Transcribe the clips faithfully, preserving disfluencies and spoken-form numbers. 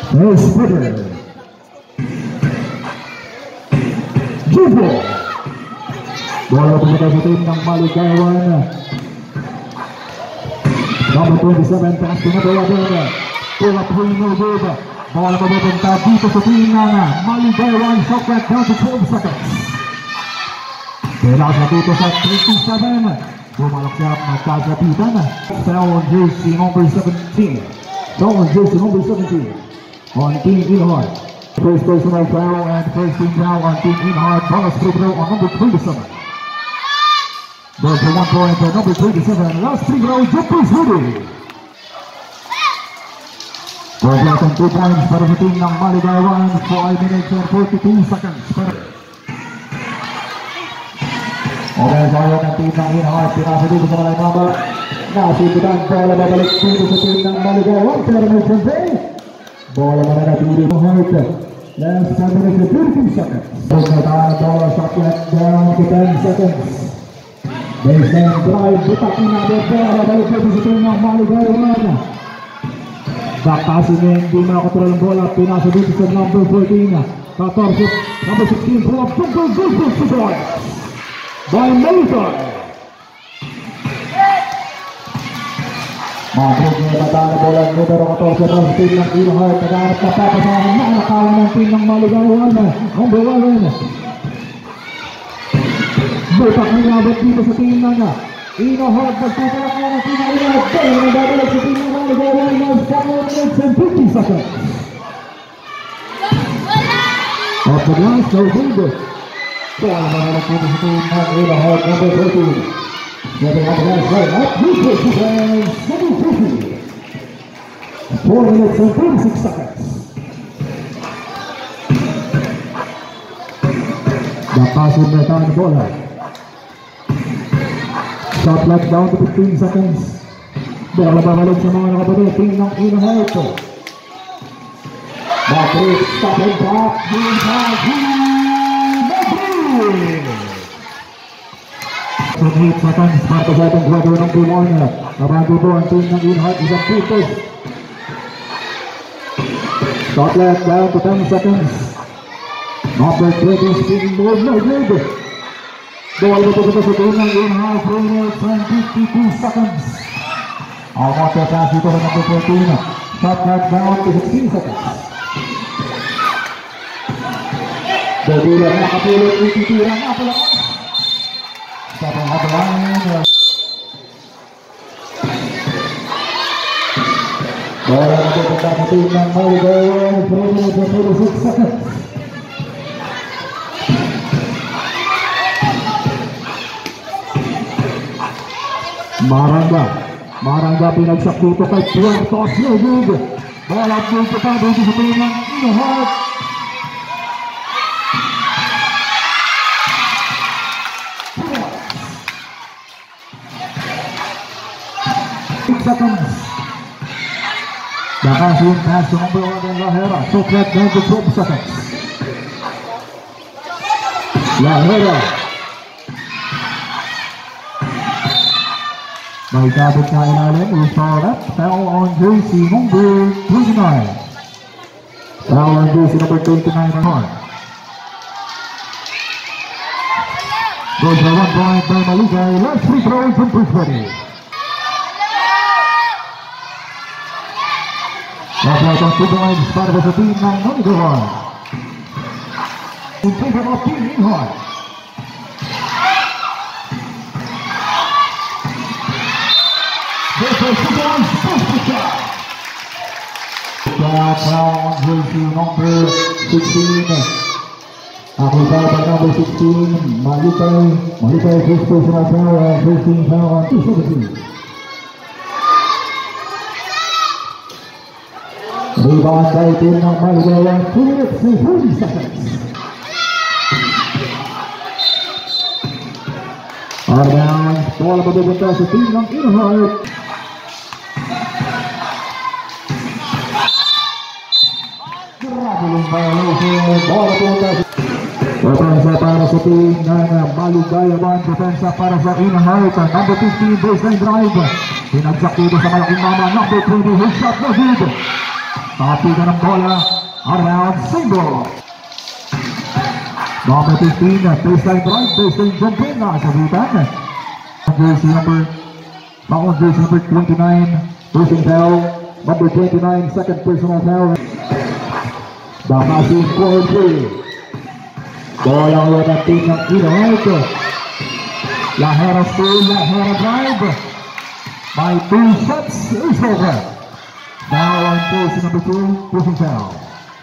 Splitter. Jumbo. Bola pupunta sa team ng Maligawan. Number twenty-seven, pass to Nabola Vega. Pull up Rino Vega. Bola pupunta dito sa team ng Maligawan. Shot clock down to twelve seconds. Kailangan na dito sa twenty-seven. Bumalak siya magkagapitan. Foul on jersey number seventeen. Foul on jersey number seventeen. On Team Inhart. First personal foul and first team foul on Team Inhart. Bonus free throw on number twenty-seven. There's a one point on number twenty-seven. Last free throw, Jumpers Rudy. Complete on two points para sa team ng Maligawan. five minutes and forty-two seconds. Okay, kaya ng team ng Inhart. Pinasa dito sa malay number. Nasibutan, bola babalik dito sa team ng Maligawan. Pero may convey. Bola mananatili ng Hart. Last seven minutes and thirty seconds. Pagkataan, bola shot clock down to ten seconds. Baseline drive, butak na bola balik dito sa team ng Maligawan. Backpassing niya, hindi makakontrol ang bola. Pinasa dito sa number fourteen. fourteen, number sixteen, pull up, jumper, jumper, jumper. By Mason. Mabrog niya bataan na bola numero fourteen ng team ng Inhart. Nagahanap na papasahan na nakala ng team ng Maligawan. Number eleven. Butak na nabot dito sa team ng Inhart. Nagtutalak na ng team ng Inhart. Kaya na babalik sa team ng Maligawan. four minutes and fifty seconds. Off the glass, no good. Bola manalak dito sa team ng Inhart. Number fourteen. Getting up the glass right up. Lucas and seven fifty. four minutes and thirty-six seconds. Bapasin na tayo ng bola. Shot clock down to fifteen seconds. Bola babalik sa mga nakabalik. Team ng Inhart. Bakit, stop and back. Inhart. eight seconds para sa ating quarter ng Pulon. Nabago po ang team ng Inhart. Isang putos. Shot clock down to ten seconds. Number twenty speaking board. No good. Bola po po sa team ng Inhart. four minutes and fifty-two seconds. Ang mga pass dito sa number fourteen. Shot clock down to sixteen seconds. Debila na nakapulot. Ititira na pala. Stop on the line. Bola na pupunta sa team ng Maligawan. four minutes and thirty-six seconds. Marangga. Marangga pinagsak dito kay Puertos. No good. Bola pupunta dito sa team ng Inhart. Seconds. Backpassing pass to number eleven Lahera. Shot clock down to twelve seconds. Lahera. May tabot na ilalim. Will foul up. Foul on jersey number twenty-nine. Foul on jersey number twenty-nine on Hart. Goes for one point by Maligay. Last free throw from Brisbane. Nabuhat ang two points para sa team ng Maligawan. In favor of Team Inhart. This is two points, first shot. Foul on jersey number sixteen. Ako foul by number sixteen. Maligay. Maligay first personal foul and first team foul on two seventeen. Rebound by team ng Maligawan. two minutes and thirty seconds. Arman, bola papupunta sa team ng Inhart. Grabe violation. Bola papunta sa depensa para sa team ng Maligawan. Depensa para sa Inhart. Number fifteen, baseline drive. Pinagsak dito sa malaking mama. Number twenty, hit shot na good. Tapi ka ng bola, around single. Number fifteen, baseline drive, baseline jump in, nakasagutan. Jersey number, Mountain jersey number twenty-nine, personal foul. Number twenty-nine, second personal foul. Bakasi score three. Bola ulit ang team ng Inohite. Lahera school, Lahera drive. By two shots, is over. Now on jersey number two, personal foul.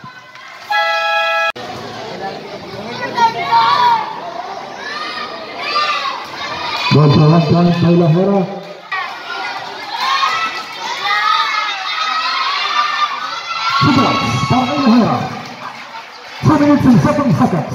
Good for one point by Lahera. Two points by Lahera. Two minutes and seven seconds.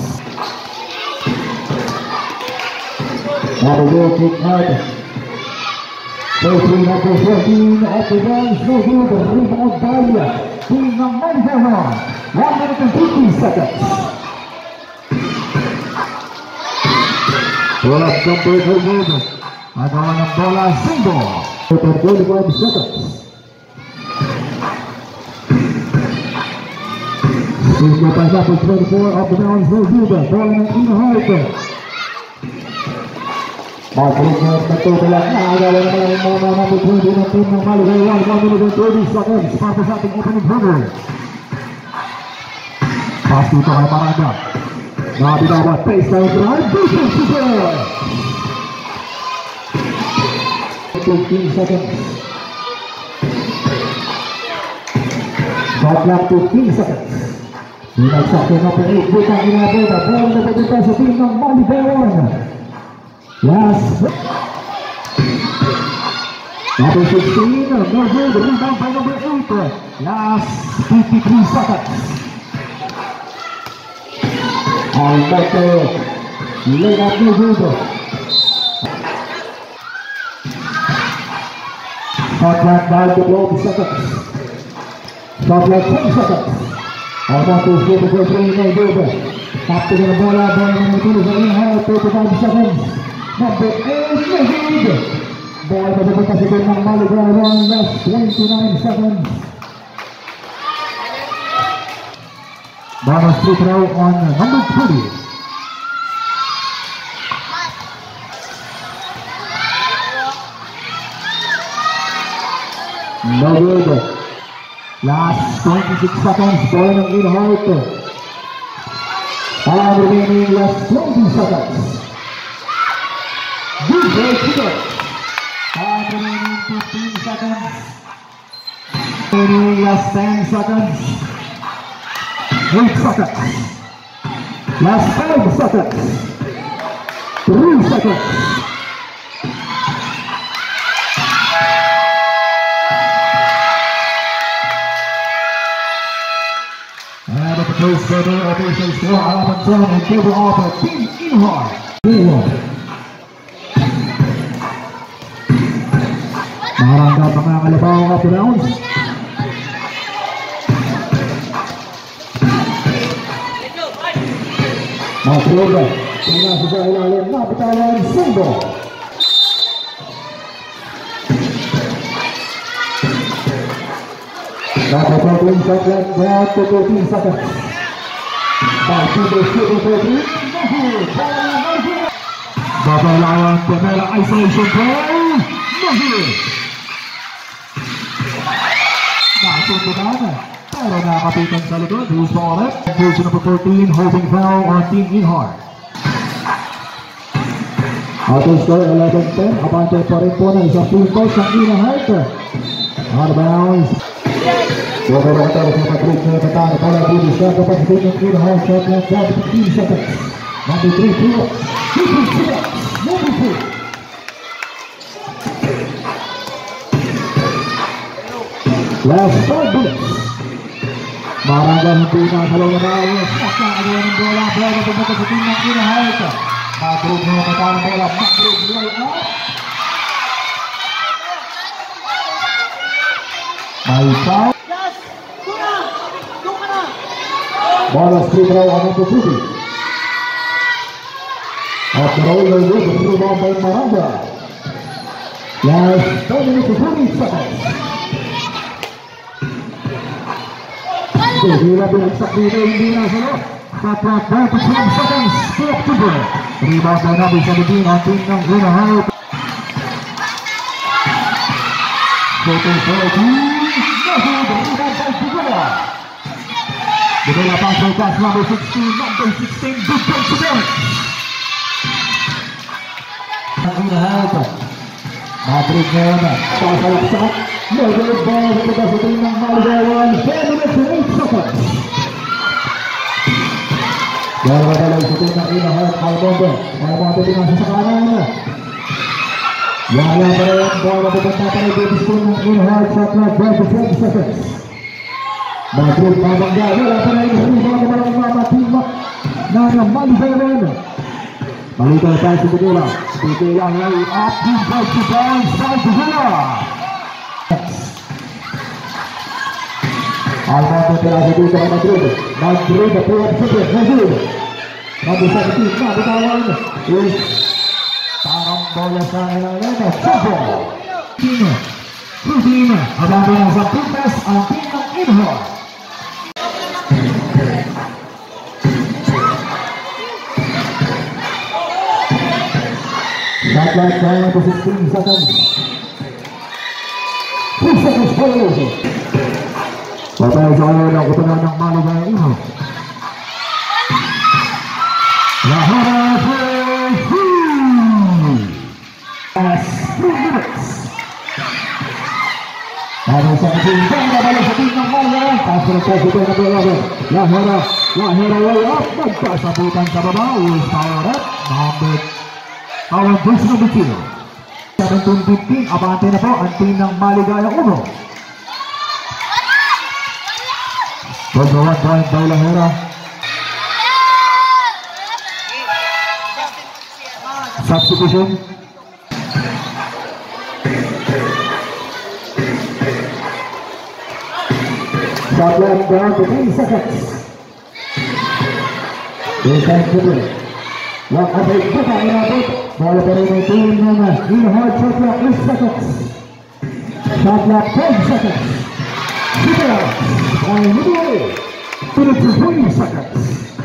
Now the will kick out. thirteen number fourteen off the bench. No good. Rebound by team number one. One minute and fifteen seconds. Bola number no good. Agawa ng bola, single. twenty-five seconds. Single by number twenty-four off the bounds, no good. Bola ng Inohite. Mark-Ring na nagtutulak na. Agawa naman ang mga number twenty ng team ng Maligawan. one minute and thirty seconds. Para sa ating opening driver. Pass dito kay Paraga. Nabitawa, baseline drive, defense to goal. fifteen seconds. Shot clock fifteen seconds. Sinagsak yung number eight, butang inabota. Bola na papunta sa team ng Maligawan. Last. Number sixteen, no good, rebound by number eight. Last fifty-three seconds. Alberto, lay up no good. Shot clock down to twelve seconds. Shot clock ten seconds. Almost to shoot the three, no good. Tap to the bola, bola number two sa Inohite, thirty-five seconds. Number eight, no good. Bola papunta sa team ng Maligawan, last twenty-nine seconds. Bonus free throw on number twenty. No good. Last twenty-six seconds. Bola ng Inohite. Time remaining last twenty seconds. Good break to go. Time remaining fifteen seconds. Remaining last ten seconds. eight seconds. Last five seconds. three seconds. And at the close quarter, officials score up and down in favor of Team Inohite. Maharangga mga kalabaw up the bounds. Matroga, pinasa sa ilalim, napitawan, single. Napapagawin sa flat ground to thirteen seconds. Back to the shooting for three. Babalawan, Pamela, isolation play. Mahir. Nasundutan, pero nakapitan sa likod. Who's for it? Version number fourteen, holding foul on Team Inohite. Auto score eleven ten. Abante pa rin po ng isang team coach ng Inohite. Out of bounds. Over the top of the Patrick na katana para dito siya kapag dito ng Inohite. Shot clock down to fifteen seconds. Number three, two. Number two. Last five minutes. Marangga hindi na salaw na ayos. Nakakagawa ng bola. Bola pumunta sa team ng Inohite. Magrug na katana ng bola. Magrug lay up. May foul. Bola free throw on number two. After all, they will be through down by Marangga. Last ten minutes and twenty seconds. Oke, bila binagsak dito, hindi na salo. Kapag thirty-five seconds to October. Rebound na bisa din ang team ng Inahay. Total forty. Nahid, rebound by Figueroa. Dibela pasok pass number sixteen, number sixteen, good point to them. Ang Inahay. Madrid ngayon. Pasalaksak. Nagawid ball sa kita sa team ng Maligawan. ten minutes and eight seconds. Dahil madalay sa team ng Inahay. Almonte. Almonte pinasa sa kanan. Yaya pa rin. Ball na pupunta pa rin dito sa team ng Inahay. Shot clock twenty-seven seconds. Madrid mabangga. Wala pa rin. Rebound na maraming mga team ng Maligawan. Malitaw tayo sa Bigula. Bigula ngayon at Bigula si Brian sa Bigula. Almonte pala sa dito ng Madrid. Madrid na po ang super. Madrid. Number seventeen na bitawan is parang bola sa ilalim. Super. Tino. Tino. Abang na sa pintas ang team ng Inahay. Shot clock down to sixteen seconds. two seconds for the Patay sa kayo ng kutunan ng Maligawan Inahay. Lahara for three. Last three minutes. Patay sa kayo ng balik sa team ng Maligawan. Pass for the president of the eleven. Lahara. Lahara way up. Nagkasabutan sa baba. Will power up. Number Our base number two. seventeen fifteen, abante na po ang team ng Maligawan uno. Number one point by Lahera. Substitution. Shot clock down to ten seconds. Baseline triple. Yang ada kita inabot. Bola pa rin ang team ng Inahay. Shot clock eight seconds. Shot clock ten seconds. Super. By Midway. twenty seconds.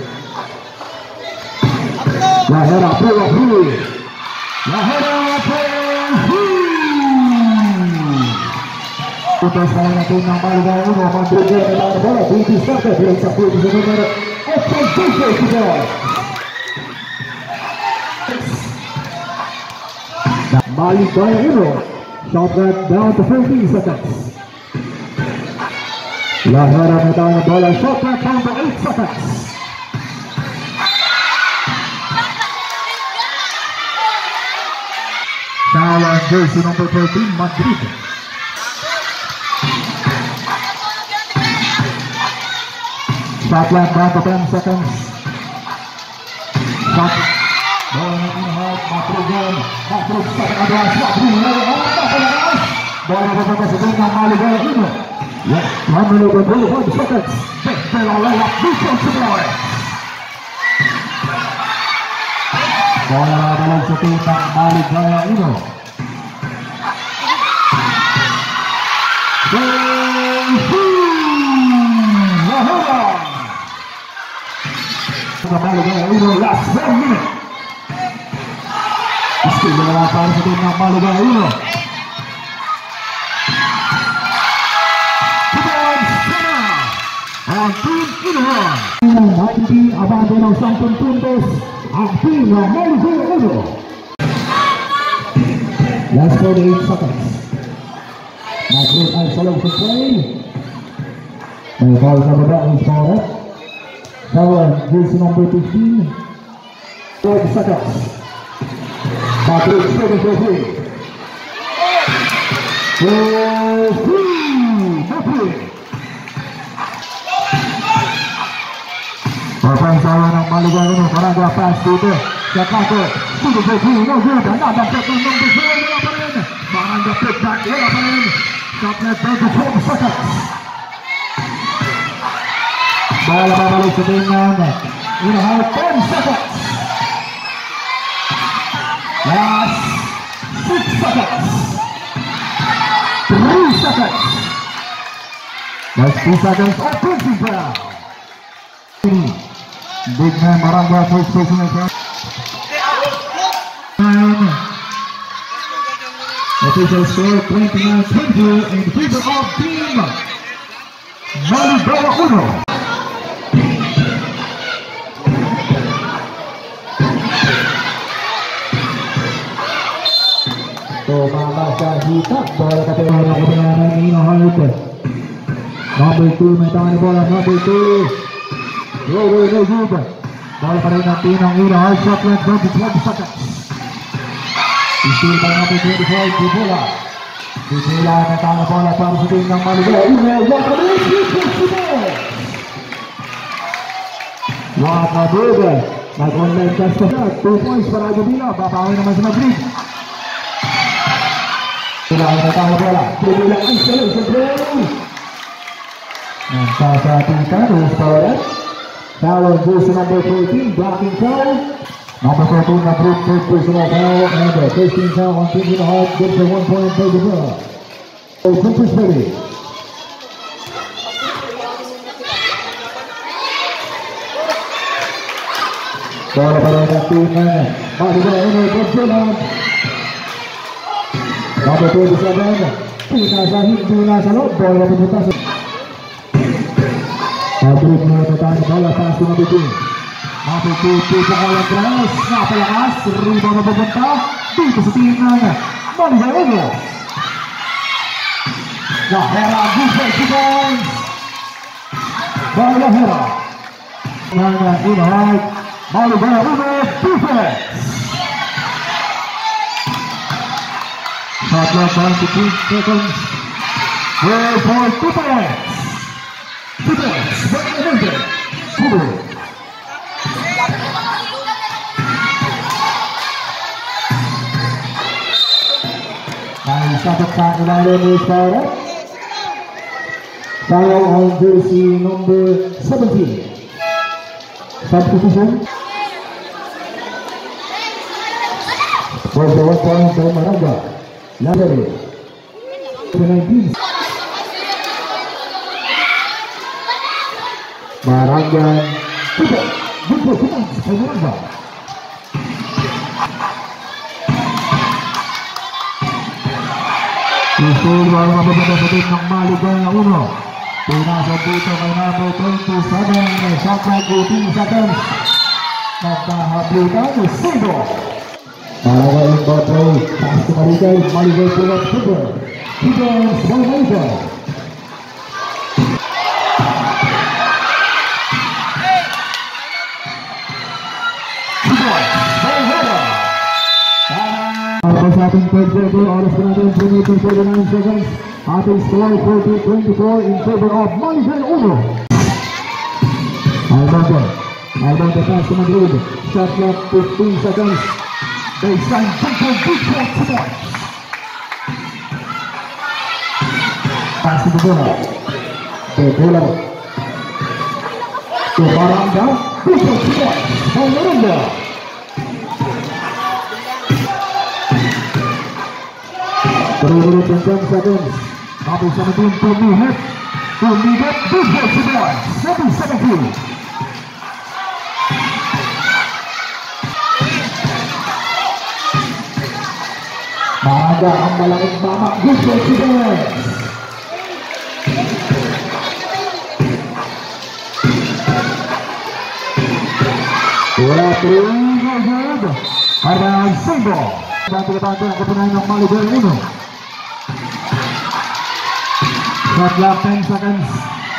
Lahera pull up three. Lahera pull three. Putas na ng team ng Maligawan uno. Madrid na ang bola. twenty seconds. Bilang sa puto sa numero eight point two. Maligawan uno. Shot clock down to fourteen seconds. Lahera na tayo ng bola. Shot clock down to eight seconds. Foul on jersey number thirteen, Madrid. Shot clock down to ten seconds. Shot. Bola ng Inahay. Madrid. Madrid sa pag-advance. Madrid ngayon. Ang napalakas. Bola na pupunta sa team ng Maligawan uno. Yes, one minute and twenty-five seconds. Bell layup. Defense to boy. Bola na balik sa team ng Maligawan uno. Lahera. Maligawan uno. Last one minute. Istimewa para sa team ng Maligawan uno. Ang team Inahay. nineteen abante ng ten puntos. Ang team ng Maligawan uno. Last forty-eight seconds. Madrid ay salong sa play. May foul sa baba ang score. Foul, jersey number fifteen. thirty seconds. Madrid seven for three. For three. Madrid. Papansawa ng Maligawan uno. Paraga pass dito. Sa kato. Sudo for three. No good. Another shot ng number four. Wala pa rin. Barangga pick back. Wala pa rin. Shot net down to twelve seconds. Bola babalik sa team ng Inahay. ten seconds. Last six seconds. three seconds. Last two seconds, offensive foul. Big man Barangay first personal foul. Nine. Official score twenty-nine twenty in favor of team Maligawa Uno. Tumama sa hitak, bola katilang ng kebenaran Nino Hart. Number two, may tangan ni bola, number two. Go, go, go, go. Bola pa rin ng Tinong Nino Hart, shot clock down to twenty seconds. Isil pa number twenty-four, Dibula. Dibula na tangan ni bola para sa team ng Maligawa Uno. Wakabuga, nag-online cast pa siya, two points para Dibula, babawin naman sa Madrid. Kailangan na tayo bola. Kailangan ang sayo sa play. Nagsasapitan, who's forward. Foul on jersey number fourteen, blocking foul. Number fourteen, na group first personal foul. And the first team foul on Team Nino Hart. Good for one point for the ball. So, Clippers ready. Bola pa rin ang team ng Maligawa Uno, Godzilla. Number twenty-seven, pina sa hindi nasa loob, bola pumunta sa Madrid na tatang bola pass to number two. Number two, Pipo Colantras, napalakas, rebound na pupunta dito sa team ng Maligawa Uno. Lahera, defense, defense. Lahera. Lahera, Nino Hart, Maligawa Uno, defense. Shot clock down to two seconds. Well, for two points. Two points. One minute. Two. Ay, sabot sa ilalim ni Sara. Foul on jersey number seventeen. Substitution. For the one point by Maraga. Labere nineteen. Barangay Kubo. Kubo Kubo Kubo. Isul baru mababa sa team ng Maligawa Uno. Pinasok dito kay number twenty-seven. Shot clock eighteen seconds. Nagkahablutan yung single. Maligawa yung botray, pass to Maligawa, Maligawa pull up Cooper. Cooper, small Maligawa. Cooper, small Maligawa. Para sa ating third quarter, oras na natin three minutes forty-nine seconds. Ating score forty twenty-four in favor of Maligawa Uno. Almonte, Almonte pass to Madrid. Shot clock fifteen seconds. Baseline jumper, big point to point. Pass to the bola. The bola. To Baranga, big point to point. Baranga. three minutes and ten seconds. Number seventeen, Tommy Hett. Tommy Hett, big point to point. seven seventeen. Mahanga ang malaking mamak. Good for defense. Wala three. Good. Around single. Bantu-bantu ang kepunahan ng Maligawa Uno. Shot clock ten seconds.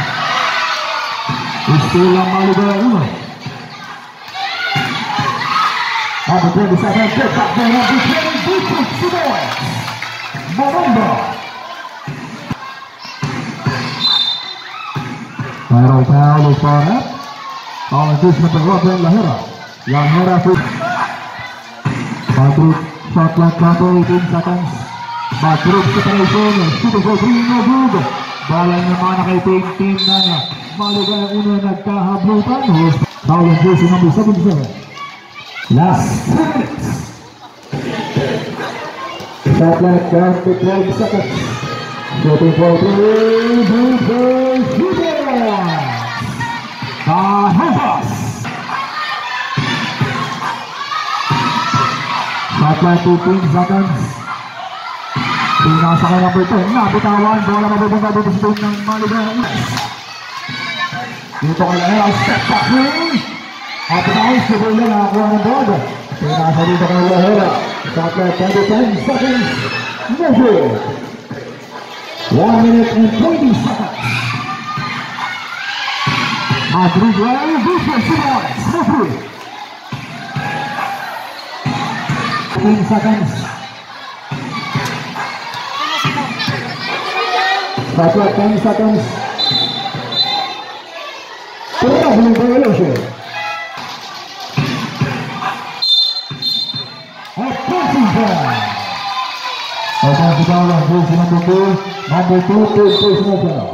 Still ang Maligawa Uno. Number twenty-seven, get back there, number twenty, defense to the way. Maramba. Viral foul is for that. All addition to Robin Lahera. Lahera for Madrid, shot clock count eighteen seconds. Madrid separation, shooting for three, no good. Bala naman na kay team team na Maligawa Uno nagkahablutan. Foul on jersey number seventy-seven. Last two minutes. Shot clock down to twelve seconds. Shooting for three, Booker shooter! Kahebas! Shot clock fifteen seconds. Pinasa kay number ten, nabitawan, bola mabubuga dito sa team ng Maligang. Dito kay Lahera, step back ring! At bounce, si Bola nakakuha ng board. Pinasa dito kay Lahera. Shot clock ten seconds. Measure! one minute and twenty seconds. Madrid Real, Booker Simons, Madrid. fifteen seconds. Shot clock ten seconds. Probably violation. Offensive foul. Offensive foul on jersey number two. Number two, third personal foul.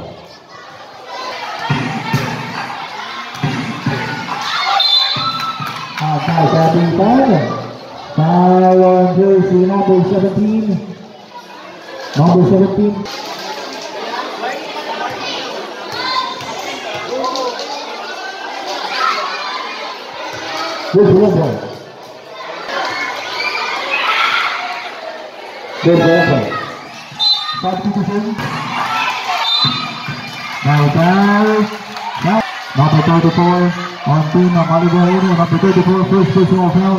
Foul tapping foul. Foul on jersey number seventeen. Number seventeen. Good ball. Good ball. Substitution. Now foul. Now number thirty-four on team of Maligang. Number thirty-four, first personal foul.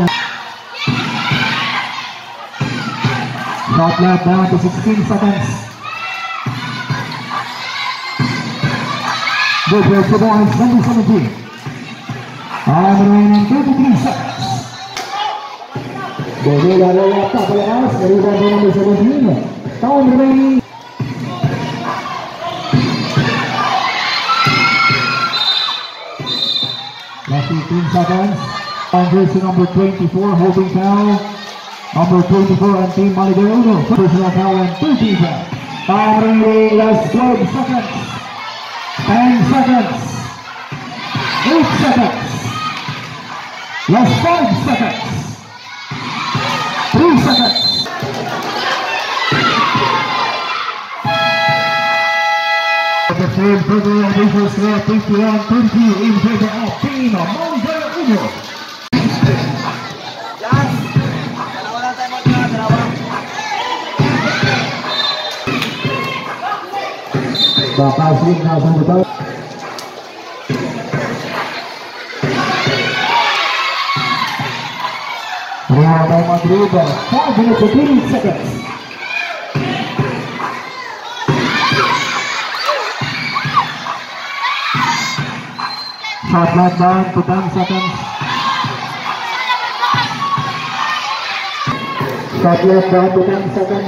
Shot clock down to sixteen seconds. Good for the boys, number seventeen. Time remaining thirty-three seconds. Bola lewat tak lepas dari nomor number seventeen. Time remaining. Last fifteen seconds. On jersey number twenty-four, holding foul. Number twenty-four on team Maligang. Personal foul and thirteen foul. Time remaining last twelve seconds. ten seconds. eight seconds. Last five seconds. three seconds. The same further official score fifty-one thirty in favor of team Maligang. Bakal swing na sa betul. Real Madrid, five minutes and thirty seconds. Shot clock down to ten seconds. Shot clock down to ten seconds.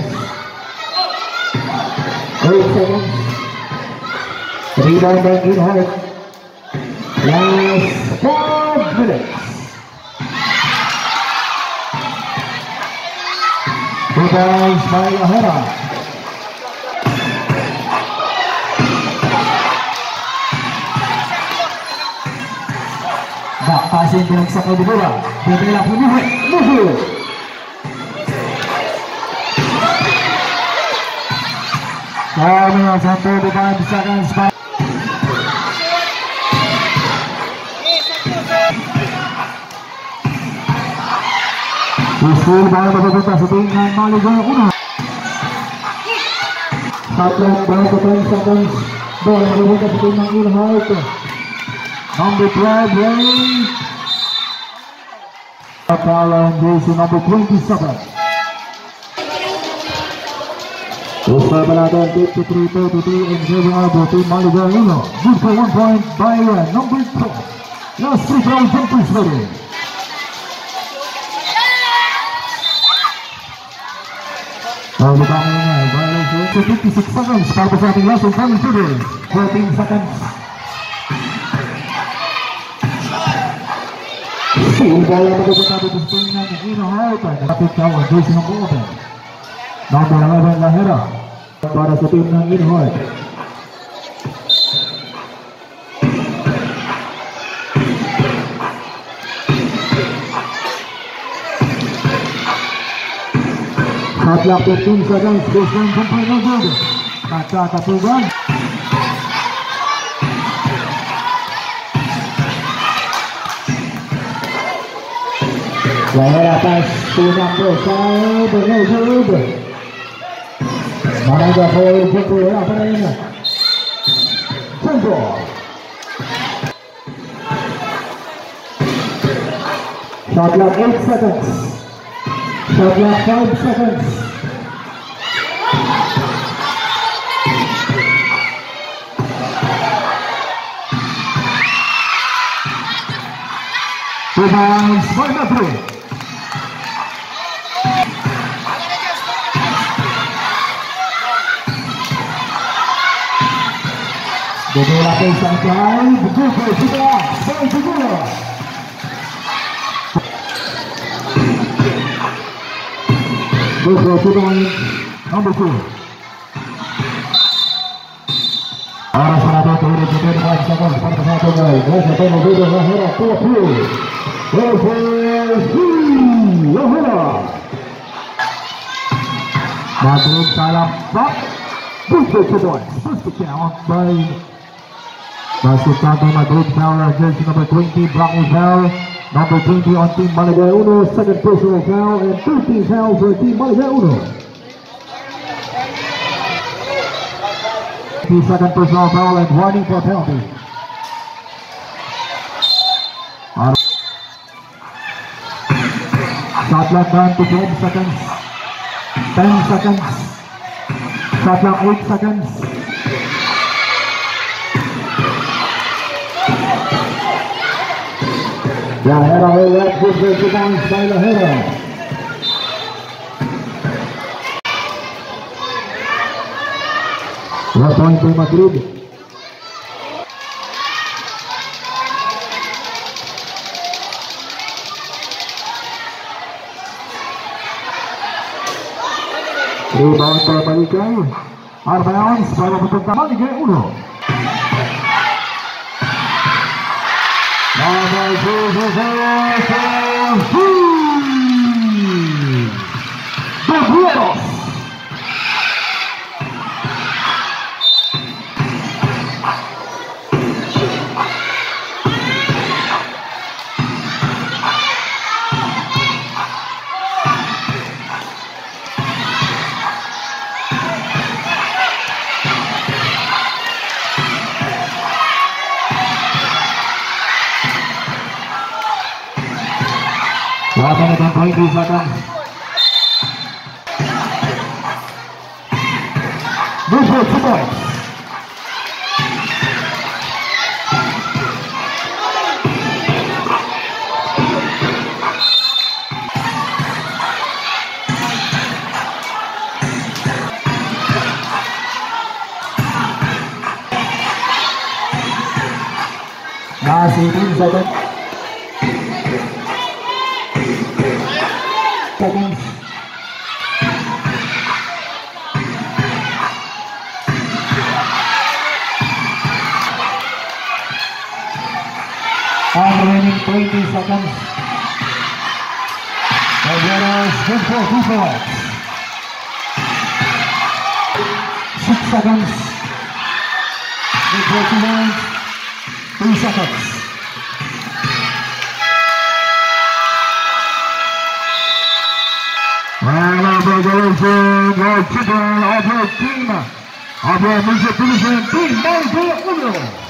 eight seconds. Rebound by Gilhart. Last five minutes. Rebounds by Lahera. Back passing pinagsak kay Dibura. Bibila Pumuhi. Muhu. four minutes and thirty-five seconds by Usul bola mapupunta sa team ng Maligang una. Shot clock down to ten seconds. Bola mapupunta sa team ng Gilhart. Number twelve, Ray. Foul on jersey number twenty-seven. Usul bola natin fifty-three thirty-three in favor of the team Maligang una. Good for one point by number twelve. Last free throw jumpers ready. Oh, the ball in violation. So fifty-six seconds. Para sa ating last and final shooter. fourteen seconds. Steal ball na mabubuta dito sa team ng Gilhart. Kapit ka ang jersey ng Golden. Number eleven, Lahera. Para sa team ng Gilhart. Shot clock fifteen seconds. Baseline jumper no good. kaca Katuban. Lahir atas Tunak Besar Bernaud Managa Boy Pukul apa namanya Contoh shot clock eight seconds, shot clock five seconds. Two points by Metro. Dua lapis sampai betul sudah sampai juga. Dua poin nomor two. Ahora será todo el primer poin second para satu guys. Guys atau mobil Lahira dua puluh. Dua puluh Lahira. Madrid salam tak. Booster two points. Booster count by Basket by Madrid foul jersey number twenty, Bravo foul. Number twenty on Team Malagay Uno, second personal foul, and thirteen fouls for Team Malagay Uno. The second personal foul and warning for penalty. Shot clock down to twelve seconds, ten seconds, shot clock eight seconds. Lahira will let this go to points by Lahira. One point by Madrid. Rebound by Malagay. Out of bounds para papunta Malagay Uno. Number two, two, two, the Buenos. One minute and twenty seconds. This was two points. Last eighteen seconds. Seconds. And remaining twenty seconds. The Buenos good for two points. Six seconds. Good for two points. Three seconds. And congratulations, our champion of your team, of your music division team, Malagay Uno.